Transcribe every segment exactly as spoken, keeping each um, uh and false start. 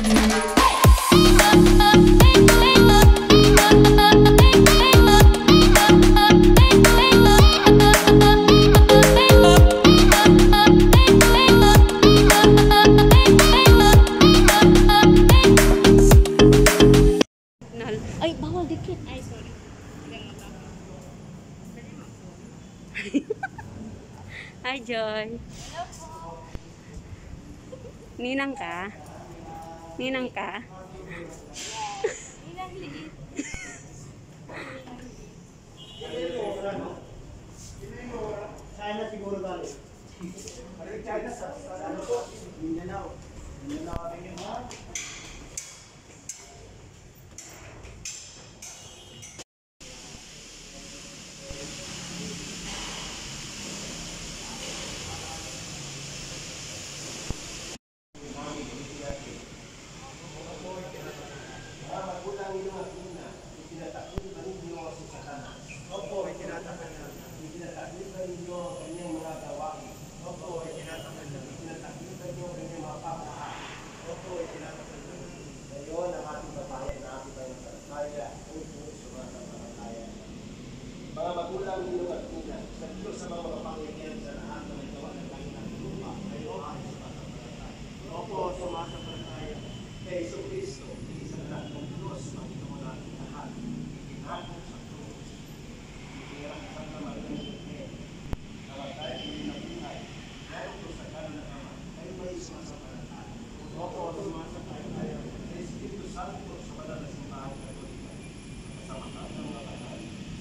Ay, bawal dikit. Ay, sorry. Hi, Joy. Hello po. Ninang ka? Ninang ka? Ninang liit. China siguro galing. China sa ano po? Mindanao. Mindanao kami yung mga. Mga magulang ninyo at ina, sa Diyos sa mga makapangyarihan sa lahat ng ito at langit at lupa, kayo ay sumasampalataya. Opo, sumasampalataya. Kay Hesus Kristo, isang lahat ng Diyos, Panginoon natin lahat, itinapos sa krus. Itinirang sa Santa Maria ng Jose, namatay sa mga buhay, dahil po sa kanan ng Ama, kayo may sumasampalataya. Opo, sumasampalataya. Kay Espiritu Santo, sa banal na simbahan Katolika, kasama ka ng mga banal,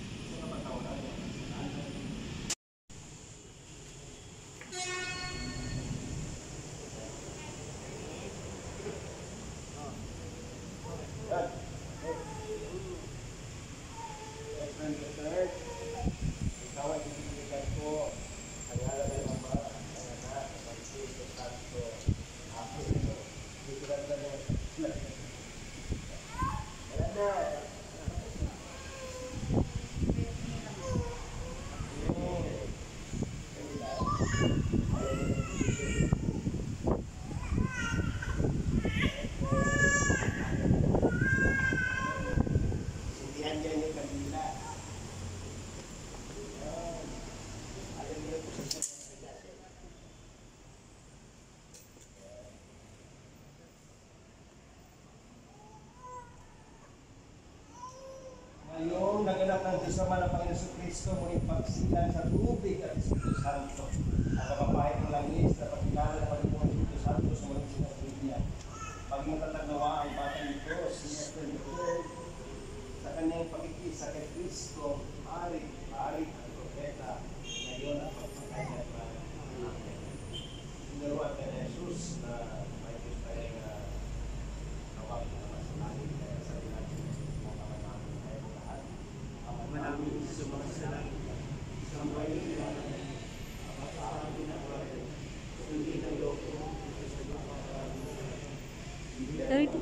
ngayong naganap ng Diyos naman ang Panginoon sa Kristo, muling pagsilan sa tubig at Espiritu Santo. Ang kapapahit ng langis na pagkilala ng Panginoon Espiritu Santo sa muling sinasibyan. Pag matatagnawa ang batang ito, siya ito, sa kanyang pagkikisa kay Kristo, Ari, Ari, at Propeta, ngayon ang pagpapahit na sinaruan kay Jesus na may Diyos tayo na nawag na masalangin kaya sa natin mga kapanamin tayo lahat. Ang manaming sa mga salangin, sa mga ilan, ang mataami na buhay, hindi na loko, sa mga Thirdy.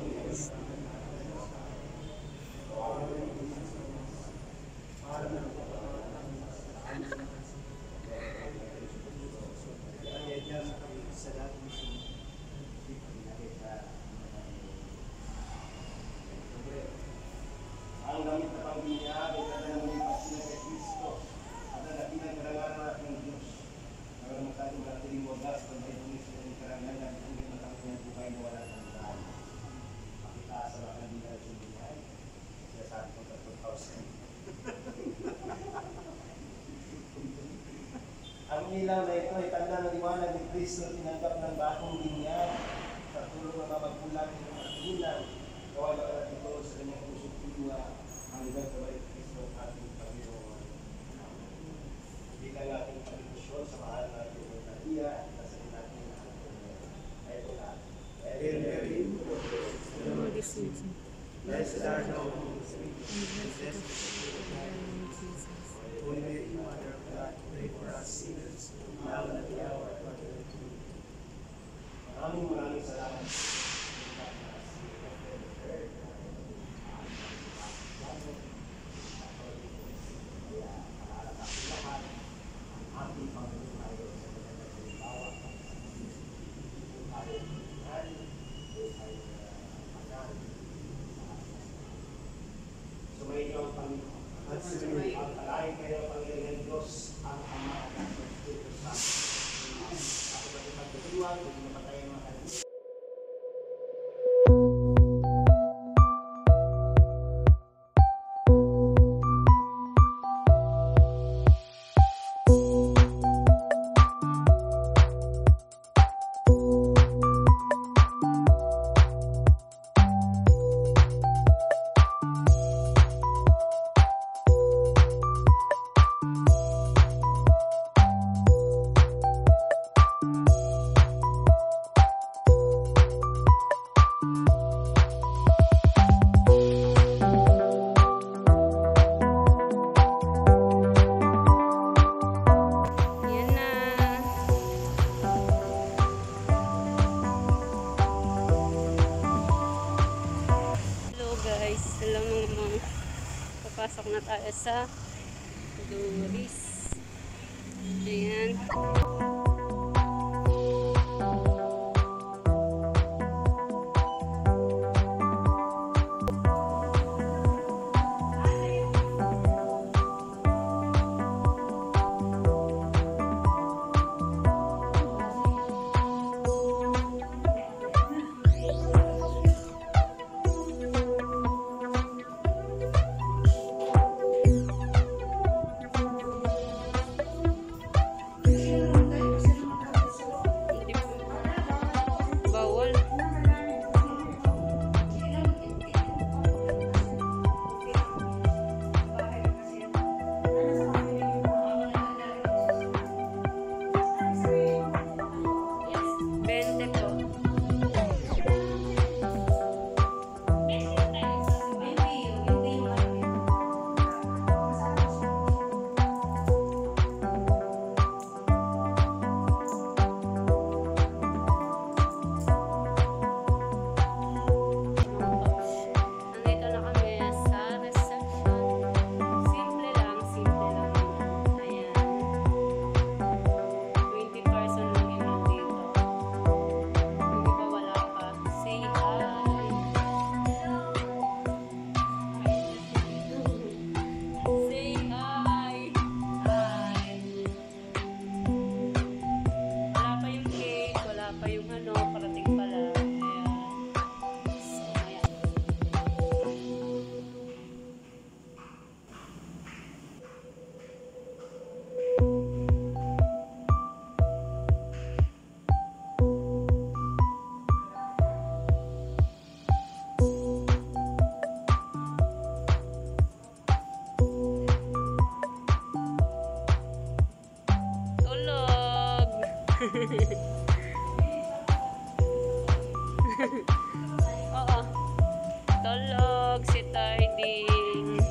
ang gamit na pangbinyag ay kanya ng pagsilang kay Kristo at ang nakilang karangalan natin ng Diyos. Ang matagong natin yung wagas kung may bumis na yung karangalan natin ang yung matangkong yung buhay na wala ng daan. Makita sa mga kandilan sa buhay. Siya sa ating sa two thousand. Ang ilaw na ito ay tanda ng liwanag ni Kristo tinanggap ng bagong binyag sa tulong ng mga magulang ng mga tulang. Gawa na natin ito sa kanyang pusong tuwa ang ilang kabalik Kristo ang ating Panginoon. Bilang ating pagkikosyon sa mahal natin ng Maria at sa natin ang ay ito lahat. Hail Mary, Lord is with you. blessed are thou amongst women, and blessed is the fruit of thy womb, Jesus. Holy Mary, Mother of God, pray for us sinners, now and at the hour of our death. Maraming maraming salamat. tayo sa Duris. Ayan. Oo. Tulog si Thirdy.